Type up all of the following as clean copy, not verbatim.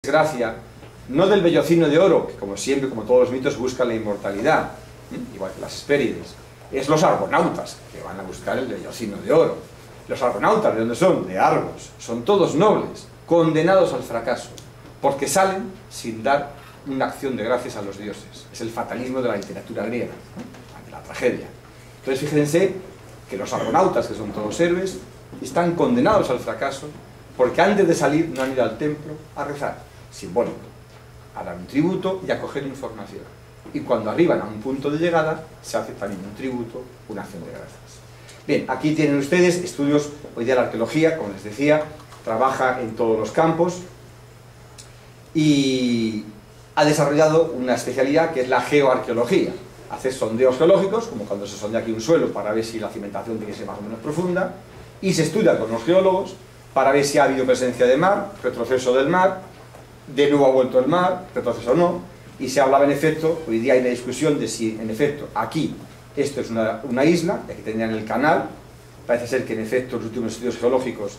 Gracia, no del vellocino de oro, que como siempre, como todos los mitos, buscan la inmortalidad, igual que las Hespérides, es los argonautas, que van a buscar el vellocino de oro. Los argonautas, ¿de dónde son? De Argos. Son todos nobles, condenados al fracaso, porque salen sin dar una acción de gracias a los dioses. Es el fatalismo de la literatura griega, de la tragedia. Entonces fíjense que los argonautas, que son todos héroes, están condenados al fracaso, porque antes de salir no han ido al templo a rezar, simbólico, a dar un tributo y a coger información. Y cuando arriban a un punto de llegada, se hace también un tributo, una acción de gracias. Bien, aquí tienen ustedes estudios. Hoy día la arqueología, como les decía, trabaja en todos los campos y ha desarrollado una especialidad que es la geoarqueología. Hace sondeos geológicos, como cuando se sondea aquí un suelo para ver si la cimentación tiene que ser más o menos profunda, y se estudia con los geólogos para ver si ha habido presencia de mar, retroceso del mar, de nuevo ha vuelto el mar, retroceso o no, y se hablaba en efecto, hoy día hay una discusión de si en efecto aquí esto es una isla, y aquí tendrían el canal, parece ser que en efecto los últimos estudios geológicos,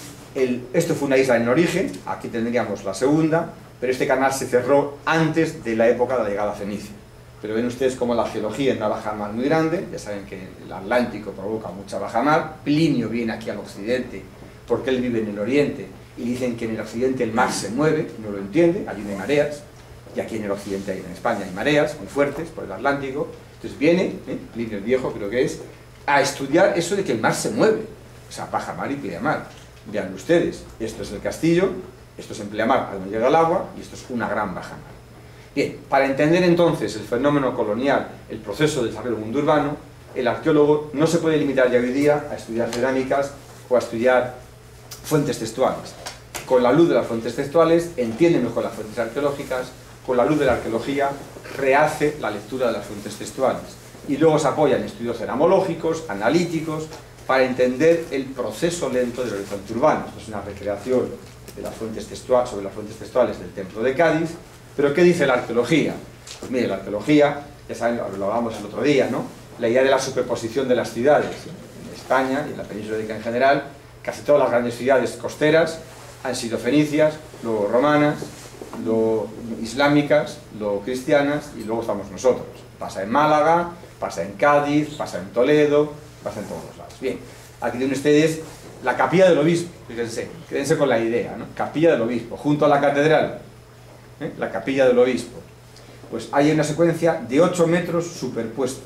esto fue una isla en origen, aquí tendríamos la segunda, pero este canal se cerró antes de la época de la llegada a Fenicia. Pero ven ustedes cómo la geología en una bajamar muy grande, ya saben que el Atlántico provoca mucha bajamar, Plinio viene aquí al occidente, porque él vive en el oriente, y dicen que en el occidente el mar se mueve, no lo entiende, allí no hay mareas, y aquí en el occidente, en España, hay mareas muy fuertes por el Atlántico. Entonces viene, Plinio el Viejo creo que es, a estudiar eso de que el mar se mueve, o sea, bajamar y pleamar. Vean ustedes, esto es el castillo, esto es en pleamar, a donde llega el agua, y esto es una gran bajamar. Bien, para entender entonces el fenómeno colonial, el proceso de desarrollo del mundo urbano, el arqueólogo no se puede limitar ya hoy día a estudiar cerámicas o a estudiar fuentes textuales. Con la luz de las fuentes textuales entiende mejor las fuentes arqueológicas, con la luz de la arqueología rehace la lectura de las fuentes textuales y luego se apoya en estudios ceramológicos, analíticos, para entender el proceso lento del horizonte urbano. Esto es una recreación de las fuentes textuales, sobre las fuentes textuales del templo de Cádiz. Pero ¿qué dice la arqueología? Pues mire, la arqueología, ya saben, lo hablábamos el otro día, ¿no? La idea de la superposición de las ciudades en España y en la península ibérica en general. Casi todas las grandes ciudades costeras han sido fenicias, luego romanas, luego islámicas, luego cristianas, y luego estamos nosotros. Pasa en Málaga, pasa en Cádiz, pasa en Toledo, pasa en todos los lados. Bien, aquí tienen ustedes la capilla del obispo, fíjense, quédense con la idea, ¿no? Capilla del obispo, junto a la catedral, la capilla del obispo. Pues hay una secuencia de 8 metros superpuestos,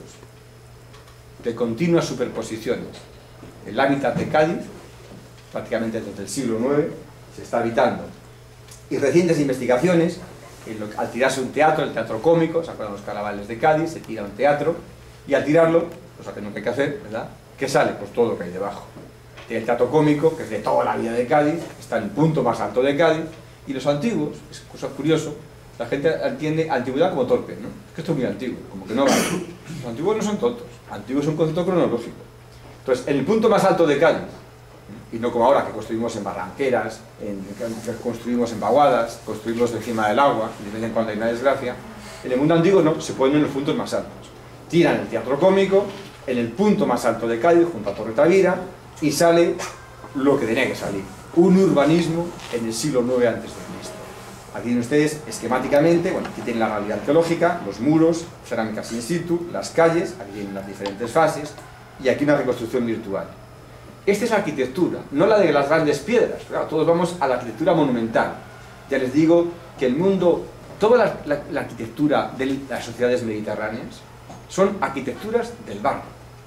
de continuas superposiciones. El hábitat de Cádiz, prácticamente desde el siglo IX, se está habitando. Y recientes investigaciones, al tirarse un teatro, el teatro cómico, ¿se acuerdan los caravales de Cádiz? Se tira un teatro, y al tirarlo, cosa que nunca hay que hacer, ¿verdad? ¿Qué sale? Pues todo lo que hay debajo. El teatro cómico, que es de toda la vida de Cádiz, está en el punto más alto de Cádiz, y los antiguos, es cosa curioso, la gente entiende antigüedad como torpe, ¿no? Es que esto es muy antiguo, como que no vale. Los antiguos no son tontos, antiguos es un concepto cronológico. Entonces, en el punto más alto de Cádiz, y no como ahora que construimos en barranqueras, que construimos en vaguadas, construimos encima del agua, y de vez en cuando hay una desgracia, en el mundo antiguo no, se ponen en los puntos más altos. Tiran el teatro cómico en el punto más alto de Cádiz, junto a Torre Tavira, y sale lo que tenía que salir, un urbanismo en el siglo IX a.C. Aquí tienen ustedes esquemáticamente, bueno, aquí tienen la realidad arqueológica, los muros, cerámicas in situ, las calles, aquí tienen las diferentes fases, y aquí una reconstrucción virtual. Esta es la arquitectura, no la de las grandes piedras. Claro, todos vamos a la arquitectura monumental. Ya les digo que el mundo, toda la arquitectura de las sociedades mediterráneas son arquitecturas del barro.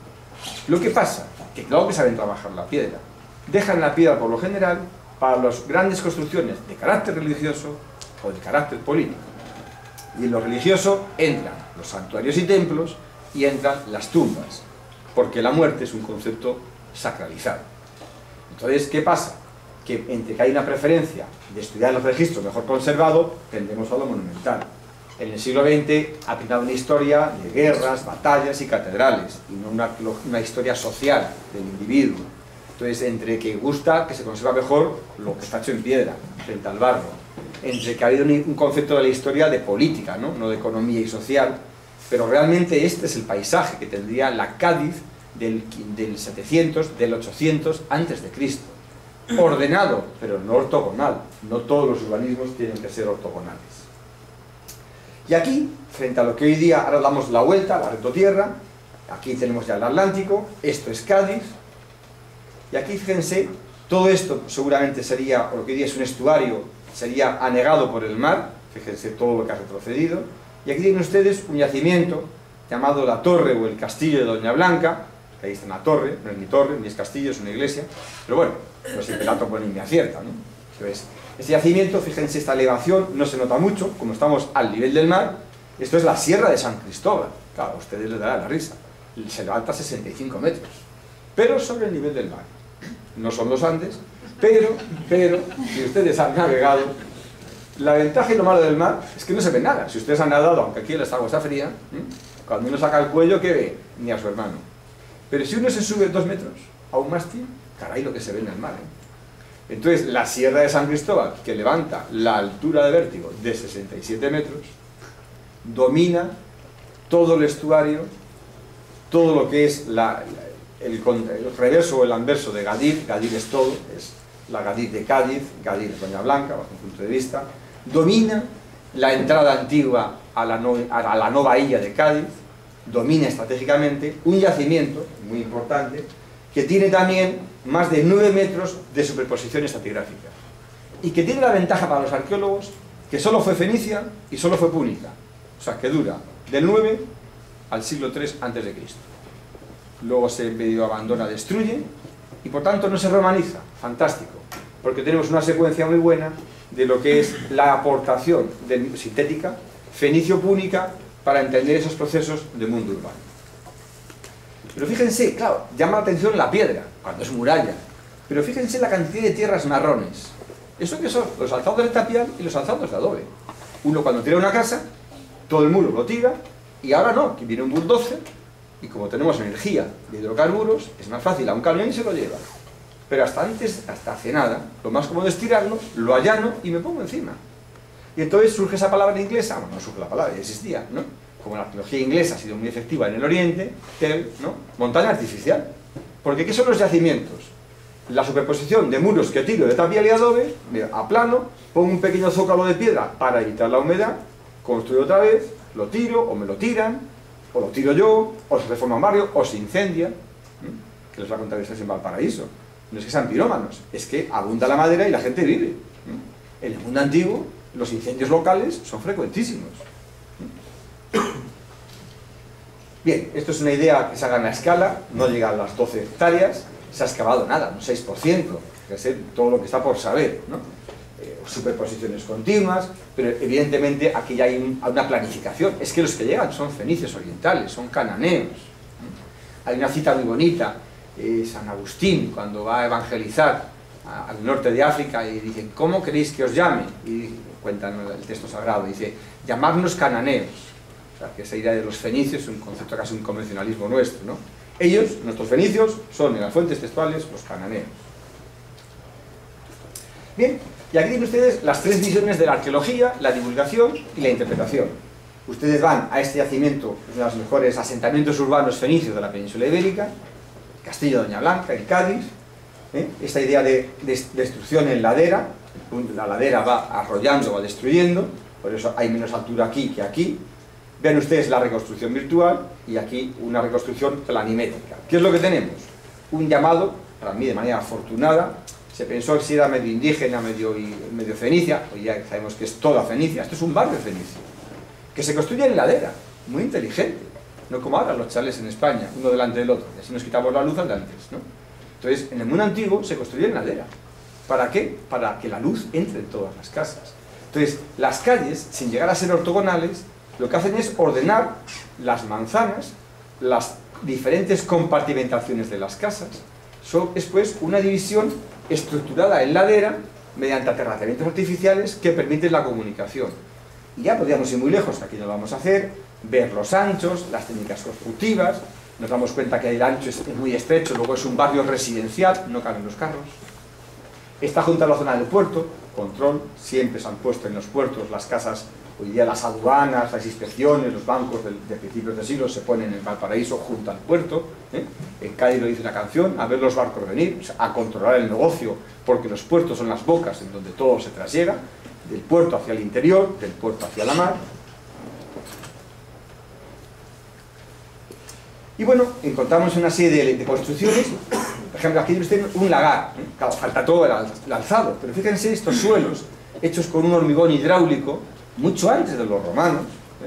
Lo que pasa, que claro que saben trabajar la piedra, dejan la piedra por lo general para las grandes construcciones de carácter religioso o de carácter político. Y en lo religioso entran los santuarios y templos y entran las tumbas, porque la muerte es un concepto sacralizado. Entonces, ¿qué pasa? Que entre que hay una preferencia de estudiar los registros mejor conservados, tendemos a lo monumental. En el siglo XX ha pintado una historia de guerras, batallas y catedrales, y no una historia social del individuo. Entonces, entre que gusta que se conserva mejor lo que está hecho en piedra, frente al barro, entre que ha habido un concepto de la historia de política, no de economía y social, pero realmente este es el paisaje que tendría la Cádiz del 700, del 800 antes de Cristo. ordenado, pero no ortogonal. No todos los urbanismos tienen que ser ortogonales. Y aquí, frente a lo que hoy día, ahora damos la vuelta a la retotierra, aquí tenemos ya el Atlántico, esto es Cádiz, y aquí fíjense, todo esto seguramente sería, o lo que hoy día es un estuario, sería anegado por el mar, fíjense todo lo que ha retrocedido, y aquí tienen ustedes un yacimiento llamado la Torre o el Castillo de Doña Blanca, que ahí está una torre, no es ni torre, ni es castillo, es una iglesia, pero bueno, no sé, el dato pues ni me acierta, ¿no? Entonces, este yacimiento, fíjense, esta elevación no se nota mucho, como estamos al nivel del mar. Esto es la Sierra de San Cristóbal, claro, a ustedes les dará la risa, se levanta a 65 metros, pero sobre el nivel del mar. No son los Andes, pero, si ustedes han navegado, la ventaja y lo malo del mar es que no se ve nada. Si ustedes han nadado, aunque aquí el agua está fría, cuando uno saca el cuello, ¿qué ve? Ni a su hermano. Pero si uno se sube 2 metros a un mástil, caray lo que se ve en el mar, Entonces, la Sierra de San Cristóbal, que levanta la altura de vértigo de 67 metros, domina todo el estuario, todo lo que es el reverso o el anverso de Gadir. Gadir es todo, es la Gadir de Cádiz, Gadir de Doña Blanca, bajo un punto de vista. Domina la entrada antigua a la Nova Illa de Cádiz, domina estratégicamente un yacimiento muy importante que tiene también más de 9 metros de superposición estratigráfica y que tiene la ventaja para los arqueólogos que solo fue fenicia y solo fue púnica, o sea que dura del 9 al siglo III a.C. Luego se medio abandona, destruye y por tanto no se romaniza. Fantástico, porque tenemos una secuencia muy buena de lo que es la aportación sintética fenicio-púnica para entender esos procesos del mundo urbano. Pero fíjense, claro, llama la atención la piedra, cuando es muralla, pero fíjense la cantidad de tierras marrones. ¿Eso qué son? Los alzados de tapial y los alzados de adobe. Uno cuando tira una casa, todo el muro lo tira, y ahora no, que viene un bulldozer, y como tenemos energía de hidrocarburos, es más fácil, a un camión y se lo lleva. Pero hasta hace nada, lo más cómodo es tirarlo, lo allano y me pongo encima. Y entonces surge esa palabra inglesa, bueno, no surge la palabra, ya existía, ¿no? Como la arqueología inglesa ha sido muy efectiva en el Oriente, ¿no? Montaña artificial. Porque ¿qué son los yacimientos? La superposición de muros que tiro de tapial y adobe, mira, a plano, pongo un pequeño zócalo de piedra para evitar la humedad, construyo otra vez, lo tiro, o me lo tiran, o lo tiro yo, o se reforma un barrio, o se incendia. Que les va a contar esto en Valparaíso. No es que sean pirómanos, es que abunda la madera y la gente vive. En el mundo antiguo, los incendios locales son frecuentísimos. Bien, esto es una idea que se haga en la escala, no llega a las 12 hectáreas, se ha excavado nada, un 6%, que es todo lo que está por saber, ¿no? Superposiciones continuas, pero evidentemente aquí ya hay una planificación. Es que los que llegan son fenicios orientales, son cananeos. Hay una cita muy bonita, San Agustín, cuando va a evangelizar al norte de África y dicen, ¿cómo queréis que os llame? Y cuentan el texto sagrado, dice, llamadnos cananeos. O sea, que esa idea de los fenicios es un concepto casi un convencionalismo nuestro, ¿no? Ellos, nuestros fenicios, son en las fuentes textuales los cananeos. Bien, y aquí tienen ustedes las 3 visiones de la arqueología, la divulgación y la interpretación. Ustedes van a este yacimiento, uno de los mejores asentamientos urbanos fenicios de la península ibérica, Castillo de Doña Blanca, en Cádiz, esta idea de destrucción en ladera, la ladera va arrollando, va destruyendo, por eso hay menos altura aquí que aquí. Vean ustedes la reconstrucción virtual y aquí una reconstrucción planimétrica. ¿Qué es lo que tenemos? Un llamado, para mí de manera afortunada, se pensó que si era medio indígena, medio fenicia, hoy ya sabemos que es toda Fenicia, esto es un barrio fenicio, que se construye en ladera, muy inteligente, no como ahora los chalés en España, uno delante del otro, y así nos quitamos la luz al de antes, ¿no? Entonces, en el mundo antiguo se construye en ladera. ¿Para qué? Para que la luz entre en todas las casas. Entonces, las calles, sin llegar a ser ortogonales, lo que hacen es ordenar las manzanas, las diferentes compartimentaciones de las casas. Es pues una división estructurada en ladera mediante aterrazamientos artificiales que permiten la comunicación. Y ya podríamos ir muy lejos, aquí no lo vamos a hacer, ver los anchos, las técnicas constructivas, nos damos cuenta que el ancho es muy estrecho, luego es un barrio residencial, no caben los carros. Está junto a la zona del puerto, control, siempre se han puesto en los puertos las casas, hoy día las aduanas, las inspecciones, los bancos de principios de siglo se ponen en Valparaíso junto al puerto, en Cádiz lo dice una canción, a ver los barcos venir, o sea, a controlar el negocio, porque los puertos son las bocas en donde todo se trasllega, del puerto hacia el interior, del puerto hacia la mar. Y bueno, encontramos una serie de construcciones. Por ejemplo, aquí tiene usted un lagar, claro, falta todo el alzado, pero fíjense estos suelos hechos con un hormigón hidráulico mucho antes de los romanos.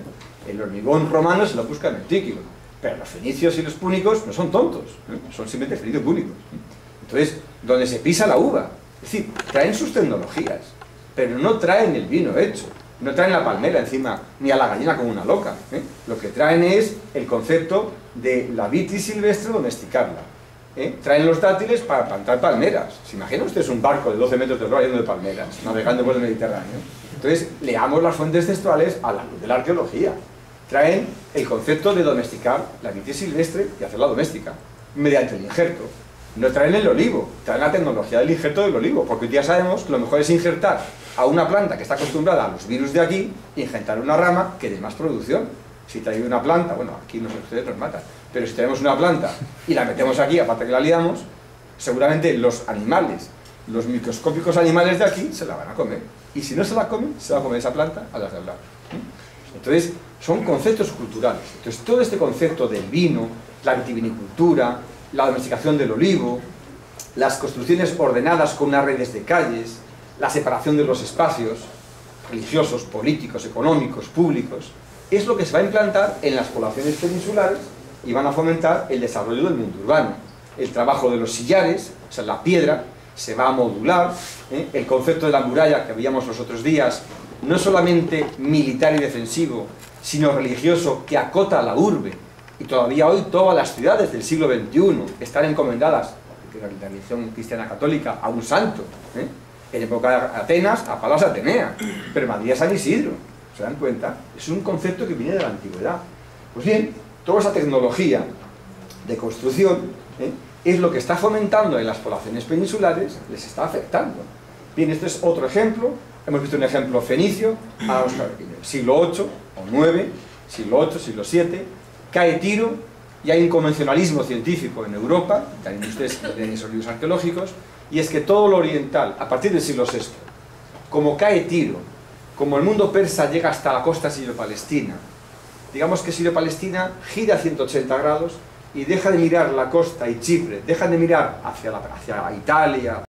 El hormigón romano se lo busca en el Tíquico, pero los fenicios y los púnicos no son tontos, son simplemente fenicios púnicos. Entonces, donde se pisa la uva, es decir, traen sus tecnologías, pero no traen el vino hecho, no traen la palmera encima, ni a la gallina como una loca. Lo que traen es el concepto de la vitis silvestre, domesticarla. Traen los dátiles para plantar palmeras. ¿Se imagina ustedes un barco de 12 metros de eslora lleno de palmeras, navegando por el Mediterráneo? Entonces, leamos las fuentes textuales a la luz de la arqueología. Traen el concepto de domesticar la vitis silvestre y hacerla doméstica, mediante el injerto. No traen el olivo, traen la tecnología del injerto del olivo, porque hoy día sabemos que lo mejor es injertar a una planta que está acostumbrada a los virus de aquí, injertar una rama que dé más producción. Si trae una planta, bueno, aquí ustedes nos matan, pero si tenemos una planta y la metemos aquí, aparte que la liamos, seguramente los animales, los microscópicos animales de aquí, se la van a comer. Y si no se la comen, se va a comer esa planta a las de al lado. Entonces, son conceptos culturales. Entonces, todo este concepto del vino, la vitivinicultura, la domesticación del olivo, las construcciones ordenadas con unas redes de calles, la separación de los espacios religiosos, políticos, económicos, públicos, es lo que se va a implantar en las poblaciones peninsulares y van a fomentar el desarrollo del mundo urbano. El trabajo de los sillares, o sea, la piedra, se va a modular. El concepto de la muralla que veíamos los otros días, no solamente militar y defensivo, sino religioso, que acota la urbe. Y todavía hoy todas las ciudades del siglo XXI están encomendadas, la religión cristiana católica, a un santo. En época de Atenas, a Palas Atenea, pero en Madrid a San Isidro. ¿Se dan cuenta? Es un concepto que viene de la antigüedad. Pues bien, toda esa tecnología de construcción es lo que está fomentando en las poblaciones peninsulares, les está afectando. Bien, este es otro ejemplo. Hemos visto un ejemplo fenicio, ahora vamos a ver, siglo VIII o IX, siglo VIII, siglo VII, cae Tiro y hay un convencionalismo científico en Europa, también ustedes leen esos libros arqueológicos, y es que todo lo oriental, a partir del siglo VI, como cae Tiro, como el mundo persa llega hasta la costa sirio-palestina, digamos que Sirio-Palestina gira 180 grados y deja de mirar la costa y Chipre, dejan de mirar hacia Italia,